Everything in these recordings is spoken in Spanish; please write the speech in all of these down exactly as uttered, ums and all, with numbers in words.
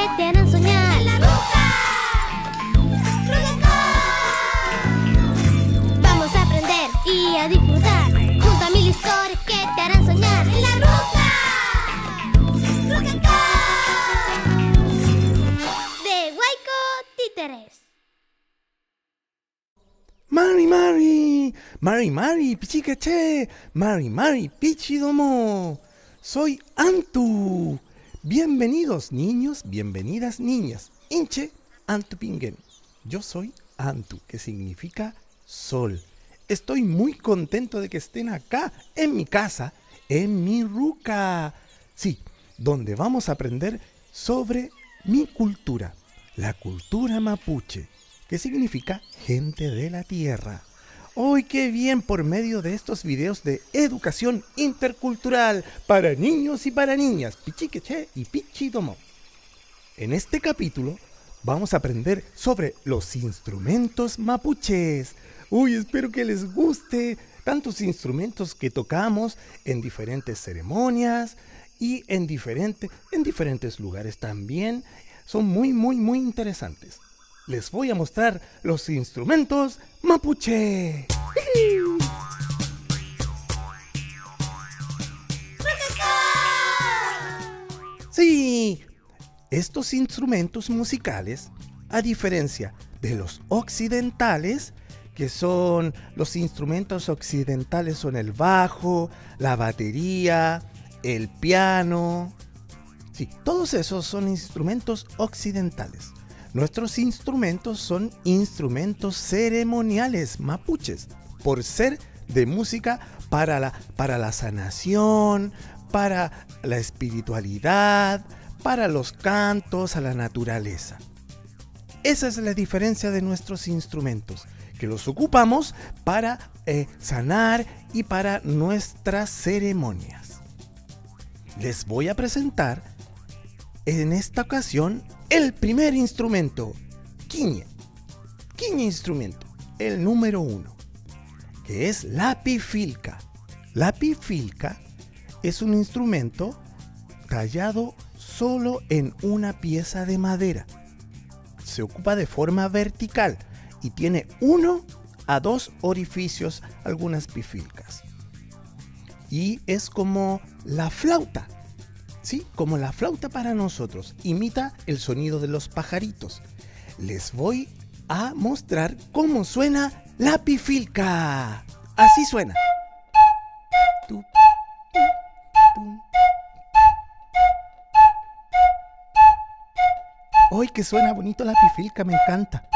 que te harán soñar. ¡La ruca! Vamos a aprender y a disfrutar junto a mil historias que te harán soñar. ¡La ruca! De Waiko Títeres. Mari Mari, Mari Mari, Pichicaché, Mari Mari, Pichidomo. Soy Antu. Bienvenidos niños, bienvenidas niñas. Inche Antu Pingen. Yo soy Antu, que significa sol. Estoy muy contento de que estén acá, en mi casa, en mi ruca. Sí, donde vamos a aprender sobre mi cultura, la cultura mapuche, que significa gente de la tierra. ¡Uy, qué bien! Por medio de estos videos de educación intercultural para niños y para niñas, Pichiqueché y Pichidomo. En este capítulo vamos a aprender sobre los instrumentos mapuches. ¡Uy, espero que les guste! Tantos instrumentos que tocamos en diferentes ceremonias y en, diferente, en diferentes lugares también. Son muy, muy, muy interesantes. Les voy a mostrar los instrumentos mapuche. Sí, estos instrumentos musicales, a diferencia de los occidentales, que son los instrumentos occidentales son el bajo, la batería, el piano. Sí, todos esos son instrumentos occidentales. Nuestros instrumentos son instrumentos ceremoniales mapuches, por ser de música para la, para la sanación, para la espiritualidad, para los cantos a la naturaleza. Esa es la diferencia de nuestros instrumentos, que los ocupamos para eh, sanar y para nuestras ceremonias. Les voy a presentar en esta ocasión el primer instrumento, quiñe. Quiñe instrumento, el número uno, que es la pifilca. La pifilca es un instrumento tallado solo en una pieza de madera. Se ocupa de forma vertical y tiene uno a dos orificios, algunas pifilcas. Y es como la flauta. Sí, como la flauta para nosotros, imita el sonido de los pajaritos. Les voy a mostrar cómo suena la pifilca. Así suena. Tu, tu, tu. ¡Ay, que suena bonito la pifilca! Me encanta.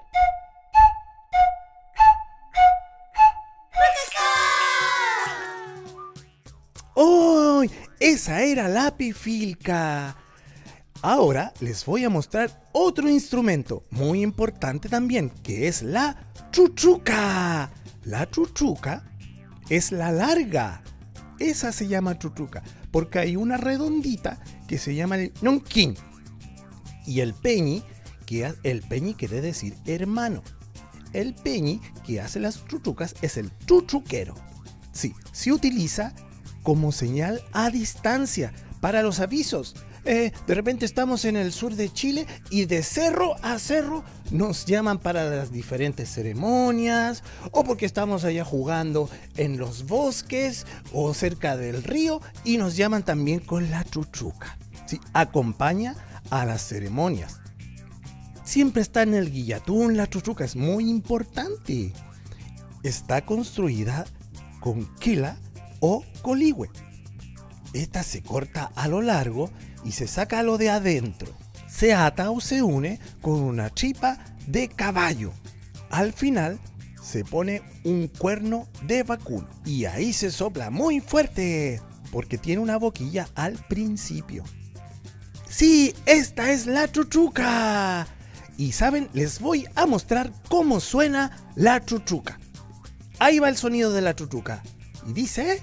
¡Oh! Esa era la pifilca. Ahora les voy a mostrar otro instrumento muy importante también, que es la chuchuca. La chuchuca es la larga. Esa se llama chuchuca, porque hay una redondita que se llama el ñonquín. Y el peñi, que el peñi quiere decir hermano. El peñi que hace las chuchucas es el chuchuquero. Sí, se utiliza como señal a distancia para los avisos. Eh, de repente estamos en el sur de Chile y de cerro a cerro nos llaman para las diferentes ceremonias, o porque estamos allá jugando en los bosques o cerca del río y nos llaman también con la chuchuca. Sí, acompaña a las ceremonias. Siempre está en el guillatún. La chuchuca es muy importante. Está construida con quila o coligüe. Esta se corta a lo largo y se saca lo de adentro. Se ata o se une con una chipa de caballo. Al final se pone un cuerno de vacuno y ahí se sopla muy fuerte porque tiene una boquilla al principio. Sí, esta es la chuchuca. Y saben, les voy a mostrar cómo suena la chuchuca. Ahí va el sonido de la chuchuca. Y dice...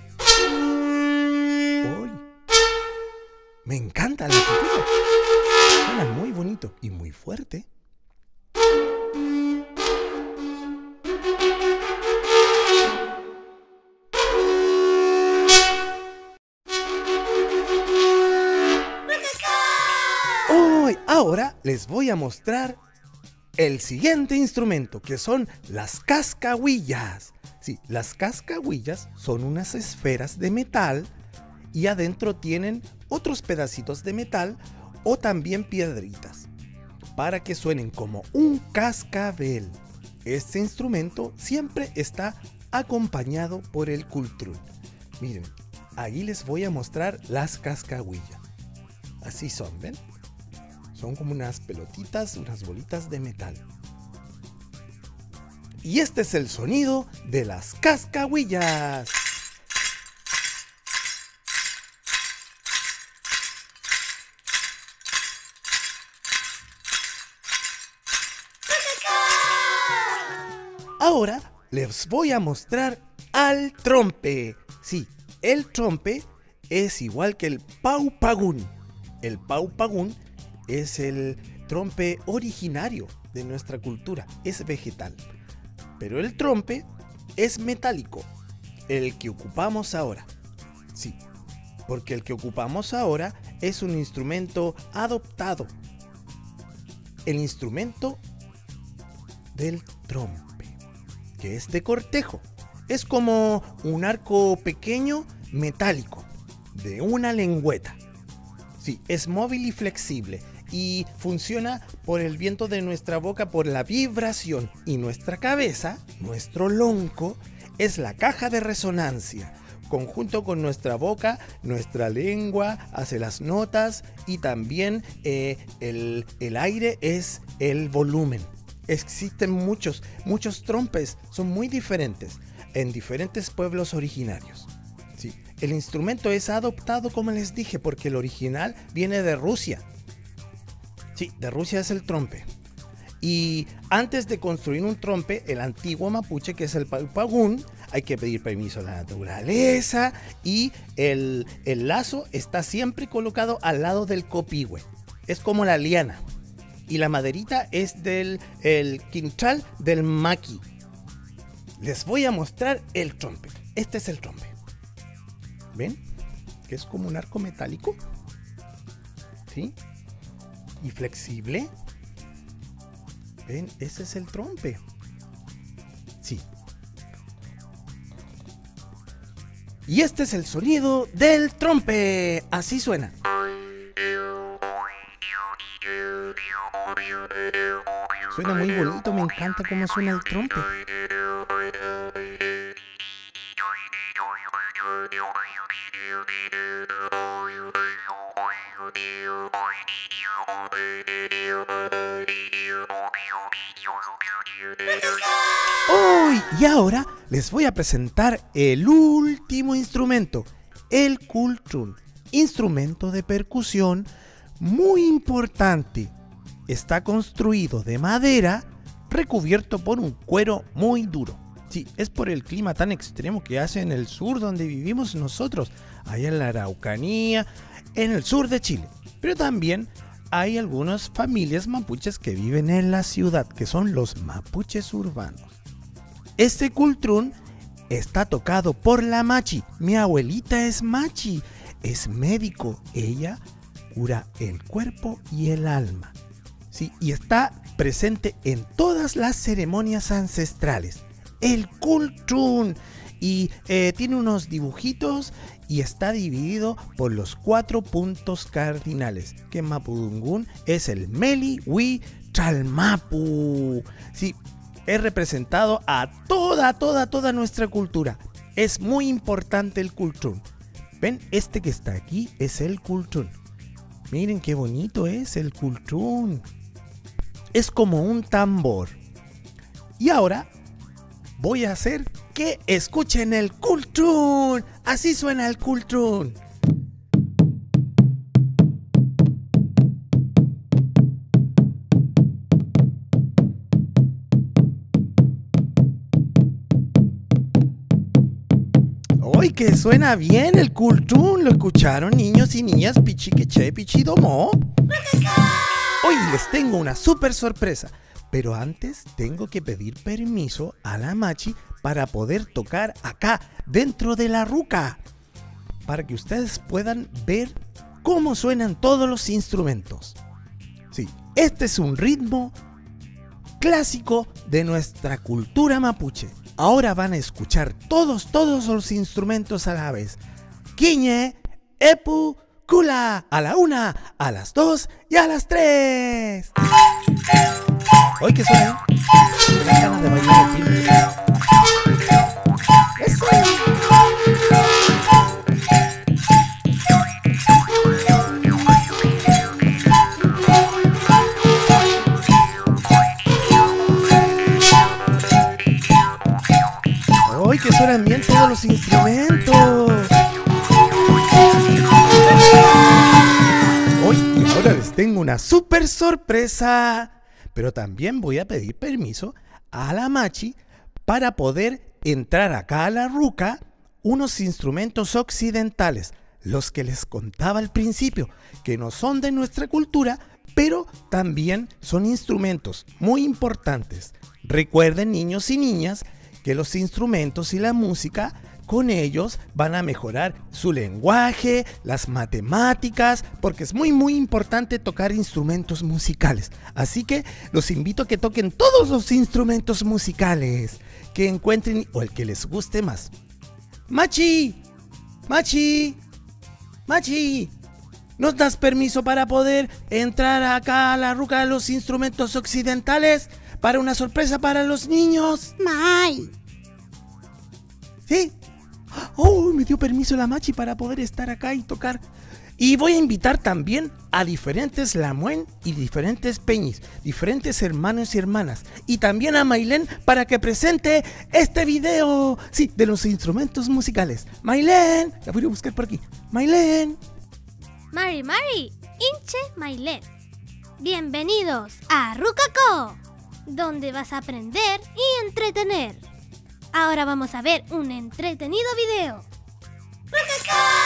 ¡Uy! Me encanta la chuchuca. Suena muy bonito y muy fuerte. Hoy, ahora les voy a mostrar el siguiente instrumento, que son las cascahuillas. Sí, las cascahuillas son unas esferas de metal y adentro tienen otros pedacitos de metal o también piedritas para que suenen como un cascabel. Este instrumento siempre está acompañado por el cultrún. Miren, ahí les voy a mostrar las cascahuillas. Así son, ¿ven? Son como unas pelotitas, unas bolitas de metal. Y este es el sonido de las cascahuillas. Ahora les voy a mostrar al trompe. Sí, el trompe es igual que el paupagún. El paupagún es el trompe originario de nuestra cultura, es vegetal. Pero el trompe es metálico, el que ocupamos ahora. Sí, porque el que ocupamos ahora es un instrumento adoptado. El instrumento del trompe, que es de cortejo. Es como un arco pequeño metálico, de una lengüeta. Sí, es móvil y flexible y funciona por el viento de nuestra boca, por la vibración. Y nuestra cabeza, nuestro lonco, es la caja de resonancia. Conjunto con nuestra boca, nuestra lengua hace las notas y también eh, el, el aire es el volumen. Existen muchos, muchos trompes, son muy diferentes en diferentes pueblos originarios. Sí, el instrumento es adoptado, como les dije, porque el original viene de Rusia. Sí, de Rusia es el trompe. Y antes de construir un trompe, el antiguo mapuche, que es el paupagún, hay que pedir permiso a la naturaleza y el, el lazo está siempre colocado al lado del copihue. Es como la liana. Y la maderita es del el quinchal del maqui. Les voy a mostrar el trompe. Este es el trompe. ¿Ven? Que es como un arco metálico. ¿Sí? Y flexible. ¿Ven? Ese es el trompe. Sí. Y este es el sonido del trompe. Así suena. Suena muy bonito, me encanta cómo suena el trompe. Oh, y ahora les voy a presentar el último instrumento, el cultrún, instrumento de percusión muy importante. Está construido de madera, recubierto por un cuero muy duro. Sí, es por el clima tan extremo que hace en el sur donde vivimos nosotros, allá en la Araucanía, en el sur de Chile. Pero también hay algunas familias mapuches que viven en la ciudad, que son los mapuches urbanos. Este cultrún está tocado por la machi. Mi abuelita es machi, es médico. Ella cura el cuerpo y el alma. Sí, y está presente en todas las ceremonias ancestrales. El cultrún. Y eh, tiene unos dibujitos y está dividido por los cuatro puntos cardinales, que en mapudungún es el meli, hui, chalmapu. Sí, es representado a toda, toda, toda nuestra cultura. Es muy importante el cultrún. ¿Ven? Este que está aquí es el cultrún. Miren qué bonito es el cultrún. Es como un tambor. Y ahora voy a hacer que escuchen el cultrún. Así suena el cultrún. ¡Uy, que suena bien el cultrún! ¿Lo escucharon, niños y niñas? Pichiqueche, pichidomó. Hoy les tengo una súper sorpresa. Pero antes tengo que pedir permiso a la machi para poder tocar acá, dentro de la ruca. Para que ustedes puedan ver cómo suenan todos los instrumentos. Este es un ritmo clásico de nuestra cultura mapuche. Ahora van a escuchar todos, todos los instrumentos a la vez. Quiñe, epu, cula, a la una, a las dos y a las tres. Hoy que suena, tengo ganas de bailar aquí. Eso. Hoy que suenan bien todos los instrumentos. Hoy y ahora les tengo una super sorpresa. Pero también voy a pedir permiso a la Machi para poder entrar acá a la ruca unos instrumentos occidentales, los que les contaba al principio, que no son de nuestra cultura, pero también son instrumentos muy importantes. Recuerden, niños y niñas, que los instrumentos y la música, con ellos van a mejorar su lenguaje, las matemáticas, porque es muy muy importante tocar instrumentos musicales. Así que los invito a que toquen todos los instrumentos musicales que encuentren o el que les guste más. Machi, Machi, Machi, ¿nos das permiso para poder entrar acá a la ruca de los instrumentos occidentales para una sorpresa para los niños? May. ¿Sí? Oh, me dio permiso la Machi para poder estar acá y tocar. Y voy a invitar también a diferentes Lamuen y diferentes Peñis, diferentes hermanos y hermanas. Y también a Mailén para que presente este video, sí, de los instrumentos musicales. Mailén, la voy a buscar por aquí. Mailén. Mari Mari, Inche Mailén. Bienvenidos a Rucaco, donde vas a aprender y entretener. Ahora vamos a ver un entretenido video. ¡Rucaco!